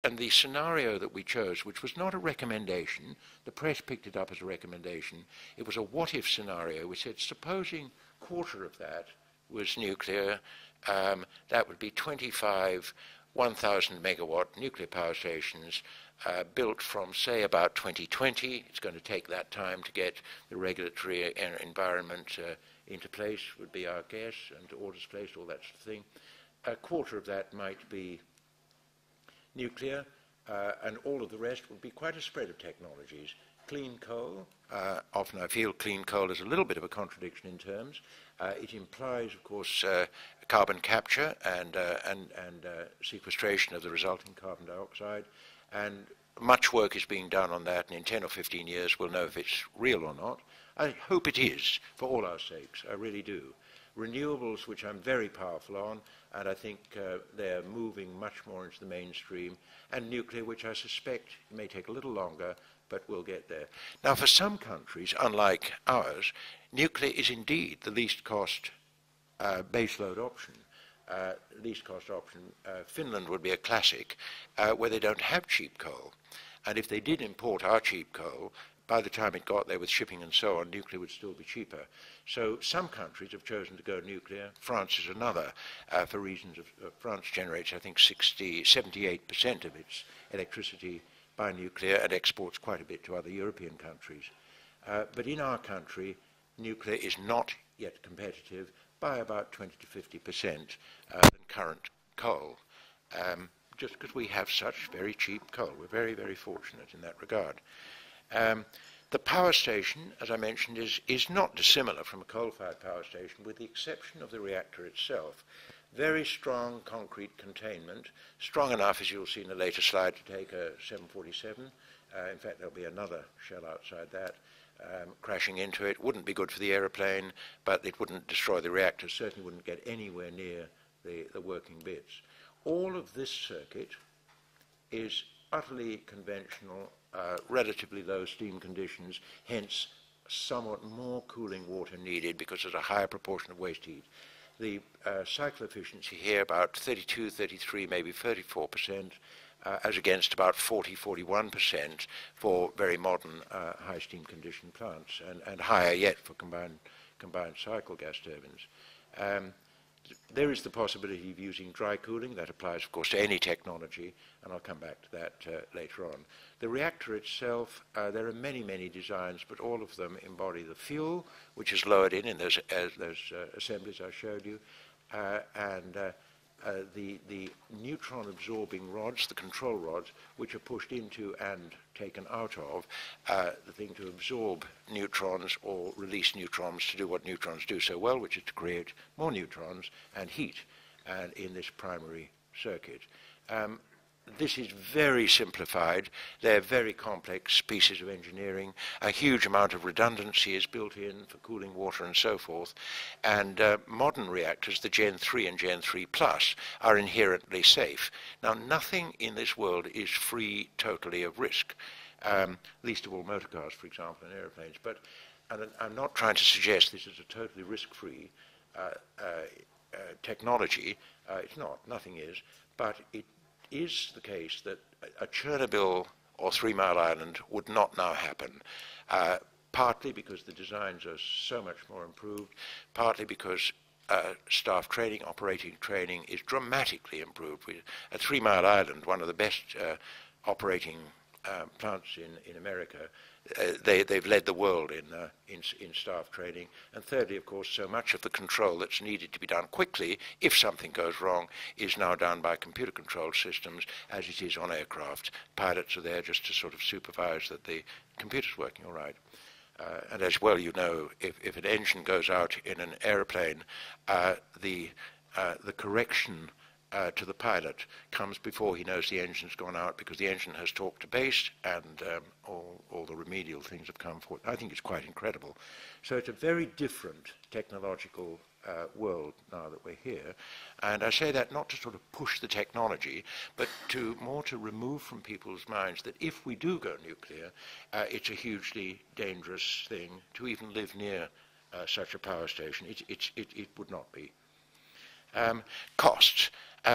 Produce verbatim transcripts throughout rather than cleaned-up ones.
and the scenario that we chose, which was not a recommendation, the press picked it up as a recommendation, it was a what-if scenario. We said, supposing a quarter of that was nuclear, um, that would be twenty-five one thousand megawatt nuclear power stations uh, built from, say, about twenty twenty. It's going to take that time to get the regulatory environment uh, into place, would be our guess, and orders placed, all that sort of thing. A quarter of that might be nuclear, uh, and all of the rest would be quite a spread of technologies. Clean coal, uh, often I feel clean coal is a little bit of a contradiction in terms. Uh, it implies, of course, uh, carbon capture and, uh, and, and uh, sequestration of the resulting carbon dioxide, and much work is being done on that, and in ten or fifteen years we'll know if it's real or not. I hope it is, for all our sakes, I really do. Renewables, which I'm very powerful on, and I think uh, they're moving much more into the mainstream, and nuclear, which I suspect may take a little longer, but we'll get there. Now, for some countries, unlike ours, nuclear is indeed the least cost uh, baseload option, uh, least cost option. Uh, Finland would be a classic, uh, where they don't have cheap coal. And if they did import our cheap coal, by the time it got there with shipping and so on, nuclear would still be cheaper. So some countries have chosen to go nuclear. France is another, uh, for reasons of uh, France generates, I think, sixty, seventy-eight percent of its electricity by nuclear and exports quite a bit to other European countries. Uh, but in our country, nuclear is not yet competitive by about twenty to fifty percent uh, than current coal, um, just because we have such very cheap coal. We're very, very fortunate in that regard. Um, the power station, as I mentioned, is, is not dissimilar from a coal-fired power station, with the exception of the reactor itself. Very strong concrete containment, strong enough, as you'll see in a later slide, to take a seven forty-seven. Uh, in fact, there'll be another shell outside that um, crashing into it. Wouldn't be good for the aeroplane, but it wouldn't destroy the reactor, certainly wouldn't get anywhere near the, the working bits. All of this circuit is utterly conventional, uh, relatively low steam conditions, hence somewhat more cooling water needed because there's a higher proportion of waste heat. The uh, cycle efficiency here about thirty-two, thirty-three, maybe thirty-four percent, uh, as against about forty, forty-one percent for very modern uh, high steam condition plants, and, and higher yet for combined, combined cycle gas turbines. Um, There is the possibility of using dry cooling. That applies, of course, to any technology, and I'll come back to that uh, later on. The reactor itself, uh, there are many, many designs, but all of them embody the fuel, which is lowered in in those, uh, those uh, assemblies I showed you, uh, and uh, uh, the, the neutron-absorbing rods, the control rods, which are pushed into and taken out of, uh, the thing to absorb neutrons or release neutrons to do what neutrons do so well, which is to create more neutrons and heat, and in this primary circuit. Um, This is very simplified. They're very complex pieces of engineering. A huge amount of redundancy is built in for cooling water and so forth. And uh, modern reactors, the Gen three and Gen three Plus, are inherently safe. Now, nothing in this world is free totally of risk, um, least of all motor cars, for example, and airplanes. But and I'm not trying to suggest this is a totally risk-free uh, uh, uh, technology. Uh, it's not. Nothing is. But it is the case that a Chernobyl or Three Mile Island would not now happen, uh, partly because the designs are so much more improved, partly because uh, staff training, operating training is dramatically improved. We, at Three Mile Island, one of the best uh, operating uh, plants in, in America, Uh, they, they've led the world in, uh, in, in staff training. And thirdly, of course, so much of the control that's needed to be done quickly, if something goes wrong, is now done by computer-controlled systems, as it is on aircraft. Pilots are there just to sort of supervise that the computer's working all right. Uh, and as well, you know, if, if an engine goes out in an airplane, uh, the, uh, the correction Uh, to the pilot comes before he knows the engine's gone out, because the engine has talked to base and um, all, all the remedial things have come forth. I think it's quite incredible. So it's a very different technological uh, world now that we're here. And I say that not to sort of push the technology, but to more to remove from people's minds that if we do go nuclear, uh, it's a hugely dangerous thing to even live near uh, such a power station. It, it, it, it would not be. Um, costs. Um,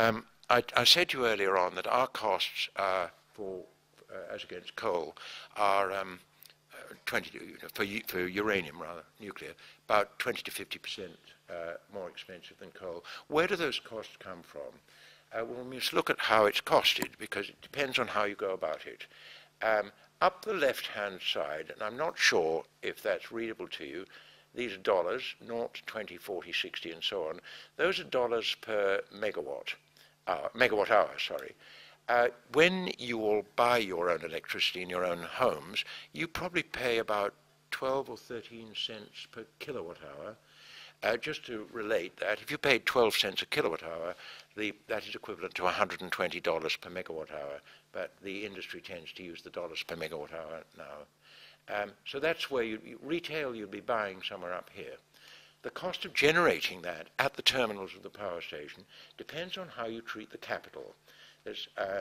I, I said to you earlier on that our costs uh, for, uh, as against coal, are um, uh, twenty for, for uranium rather, nuclear, about twenty to fifty percent uh, more expensive than coal. Where do those costs come from? Uh, well, we must look at how it's costed, because it depends on how you go about it. Um, up the left-hand side, and I'm not sure if that's readable to you, these are dollars, zero, twenty, forty, sixty, and so on. Those are dollars per megawatt, uh, megawatt hour, sorry. Uh, when you all buy your own electricity in your own homes, you probably pay about twelve or thirteen cents per kilowatt hour. Uh, just to relate that, if you paid twelve cents a kilowatt hour, the, that is equivalent to one hundred twenty dollars per megawatt hour, but the industry tends to use the dollars per megawatt hour now. Um, so that's where you, you, retail you'd be buying somewhere up here. The cost of generating that at the terminals of the power station depends on how you treat the capital. There's uh,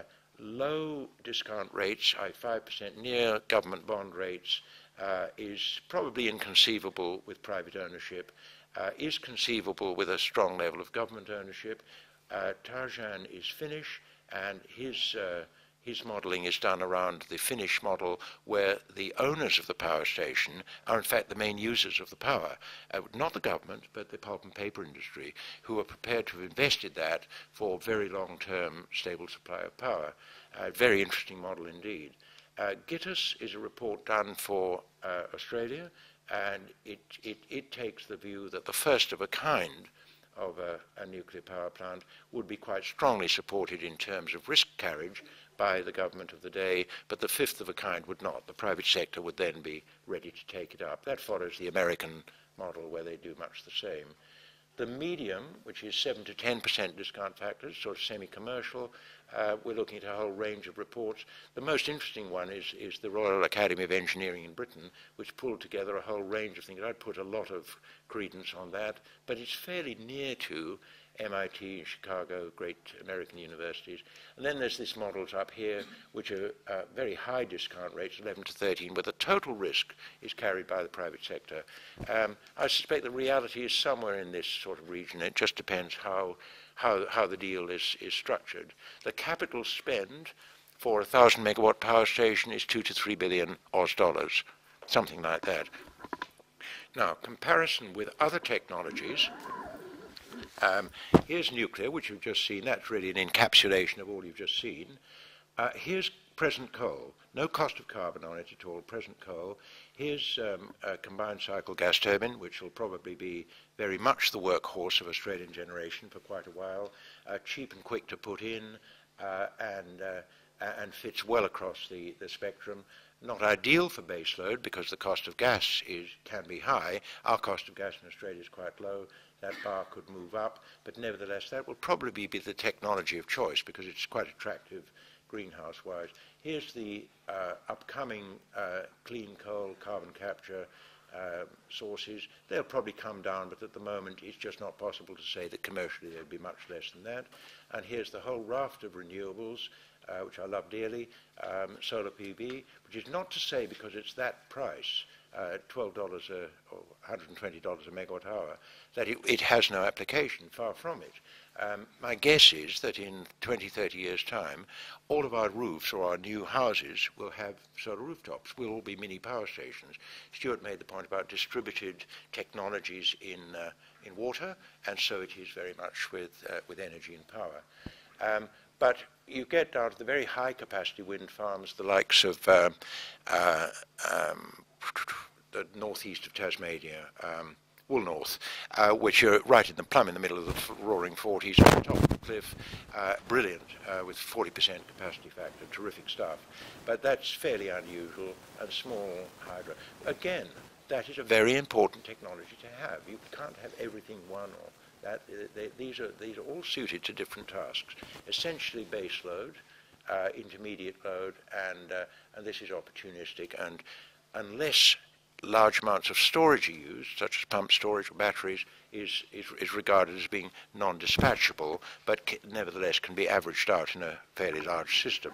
low discount rates, five percent near government bond rates, uh, is probably inconceivable with private ownership, uh, is conceivable with a strong level of government ownership. Uh, Tarjan is Finnish, and his uh, His modelling is done around the Finnish model, where the owners of the power station are in fact the main users of the power. Uh, not the government, but the pulp and paper industry, who are prepared to have invested that for very long-term stable supply of power. Uh, very interesting model indeed. Uh, GITTUS is a report done for uh, Australia, and it, it, it takes the view that the first of a kind of a, a nuclear power plant would be quite strongly supported in terms of risk carriage by the government of the day, but the fifth of a kind would not. The private sector would then be ready to take it up. That follows the American model, where they do much the same. The medium, which is seven to ten percent discount factors, sort of semi-commercial, uh, we're looking at a whole range of reports. The most interesting one is, is the Royal Academy of Engineering in Britain, which pulled together a whole range of things. I'd put a lot of credence on that, but it's fairly near to M I T, Chicago, great American universities. And then there's these models up here, which are uh, very high discount rates, eleven to thirteen, where the total risk is carried by the private sector. Um, I suspect the reality is somewhere in this sort of region. It just depends how, how, how the deal is, is structured. The capital spend for a thousand megawatt power station is two to three billion Aus dollars, something like that. Now, comparison with other technologies. Um, here's nuclear, which you've just seen. That's really an encapsulation of all you've just seen. Uh, here's present coal. No cost of carbon on it at all, present coal. Here's um, a combined cycle gas turbine, which will probably be very much the workhorse of Australian generation for quite a while. Uh, cheap and quick to put in, uh, and, uh, and fits well across the, the spectrum. Not ideal for baseload, because the cost of gas is, can be high. Our cost of gas in Australia is quite low. That bar could move up, but nevertheless that will probably be the technology of choice, because it's quite attractive greenhouse-wise. Here's the uh, upcoming uh, clean coal, carbon capture uh, sources. They'll probably come down, but at the moment it's just not possible to say that commercially they'll be much less than that. And here's the whole raft of renewables, uh, which I love dearly, um, solar P V, which is not to say, because it's that price, Uh, twelve dollars a, or one hundred twenty dollars a megawatt hour, that it, it has no application, far from it. Um, my guess is that in twenty, thirty years' time, all of our roofs or our new houses will have solar rooftops, will all be mini power stations. Stuart made the point about distributed technologies in, uh, in water, and so it is very much with, uh, with energy and power. Um, But you get down to the very high capacity wind farms, the likes of uh, uh, um, the northeast of Tasmania, um, Woolnorth, uh, which are right in the plumb in the middle of the roaring forties, on the top of the cliff, uh, brilliant, uh, with forty percent capacity factor, terrific stuff. But that's fairly unusual, and small hydro. Again, that is a very important technology to have. You can't have everything one or that. They, these are these are all suited to different tasks. Essentially base load, uh, intermediate load, and uh, and this is opportunistic. And unless large amounts of storage are used, such as pump storage or batteries, is is, is regarded as being non-dispatchable, but ca nevertheless can be averaged out in a fairly large system.